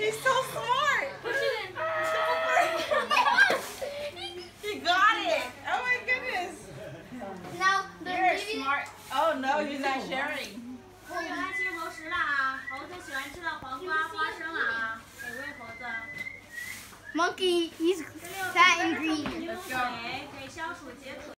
He's so smart. Push it in. He got it. Oh my goodness. Now You're smart. Oh no, he's not sharing. 我有爱吃猴食了啊！猴子喜欢吃的黄瓜、花生了啊！给喂猴子。 Monkey, he's fat and green. Let's go. 可以消暑解渴。